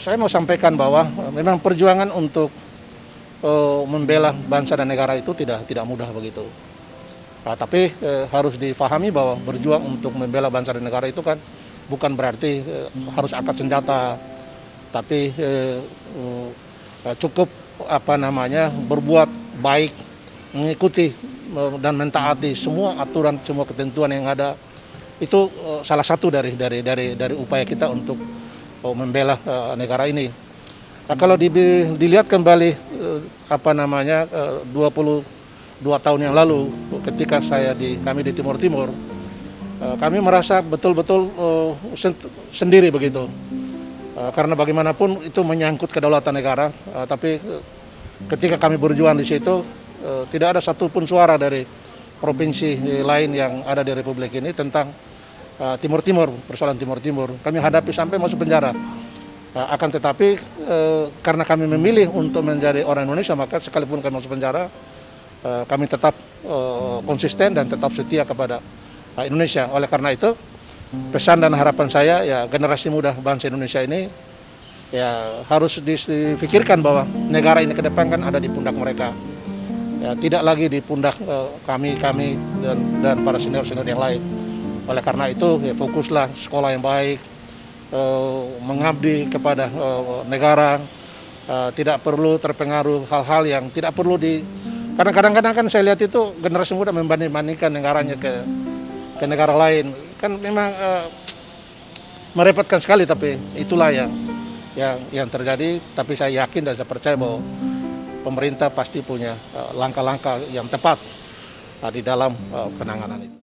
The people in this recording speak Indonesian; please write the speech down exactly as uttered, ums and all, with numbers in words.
saya mau sampaikan bahwa uh, memang perjuangan untuk uh, membela bangsa dan negara itu tidak tidak mudah begitu. Nah, tapi uh, harus difahami bahwa berjuang untuk membela bangsa dan negara itu kan bukan berarti uh, harus angkat senjata, tapi uh, uh, cukup apa namanya berbuat baik, mengikuti uh, dan mentaati semua aturan, semua ketentuan yang ada. Itu uh, salah satu dari dari dari dari upaya kita untuk uh, membela uh, negara ini. Nah, kalau di, dilihat kembali uh, apa namanya uh, dua puluh dua tahun yang lalu ketika saya di kami di Timur Timur, uh, kami merasa betul-betul uh, sen sendiri begitu. Uh, karena bagaimanapun itu menyangkut kedaulatan negara, uh, tapi uh, ketika kami berjuang di situ uh, tidak ada satupun suara dari provinsi lain yang ada di Republik ini tentang uh, Timur Timur, persoalan Timur Timur. Kami hadapi sampai masuk penjara. Uh, akan tetapi uh, karena kami memilih untuk menjadi orang Indonesia, maka sekalipun kami masuk penjara, uh, kami tetap uh, konsisten dan tetap setia kepada uh, Indonesia. Oleh karena itu, pesan dan harapan saya ya generasi muda bangsa Indonesia ini ya harus difikirkan bahwa negara ini ke depan kan ada di pundak mereka. Ya, tidak lagi di pundak uh, kami kami dan dan para senior senior yang lain. Oleh karena itu ya fokuslah sekolah yang baik, uh, mengabdi kepada uh, negara, uh, tidak perlu terpengaruh hal-hal yang tidak perlu di. Karena kadang-kadang kan saya lihat itu generasi muda membanding-bandingkan negaranya ke ke negara lain, kan memang uh, merepotkan sekali, tapi itulah yang yang yang terjadi. Tapi saya yakin dan saya percaya bahwa pemerintah pasti punya langkah-langkah uh, yang tepat uh, di dalam uh, penanganan itu.